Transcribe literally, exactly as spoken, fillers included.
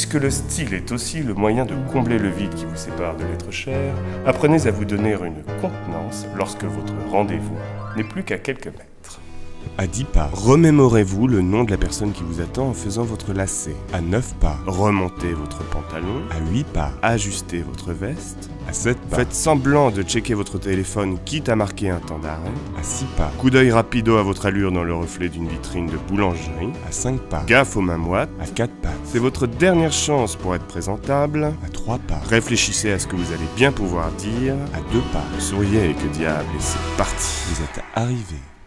Puisque le style est aussi le moyen de combler le vide qui vous sépare de l'être cher, apprenez à vous donner une contenance lorsque votre rendez-vous n'est plus qu'à quelques mètres. À dix pas, remémorez-vous le nom de la personne qui vous attend en faisant votre lacet. À neuf pas, remontez votre pantalon. À huit pas, ajustez votre veste. À sept pas, faites semblant de checker votre téléphone quitte à marquer un temps d'arrêt. À six pas, coup d'œil rapido à votre allure dans le reflet d'une vitrine de boulangerie. À cinq pas, gaffe aux mains moites. À quatre pas, c'est votre dernière chance pour être présentable. À trois pas, réfléchissez à ce que vous allez bien pouvoir dire. À deux pas, souriez et que diable, et c'est parti. Vous êtes arrivé.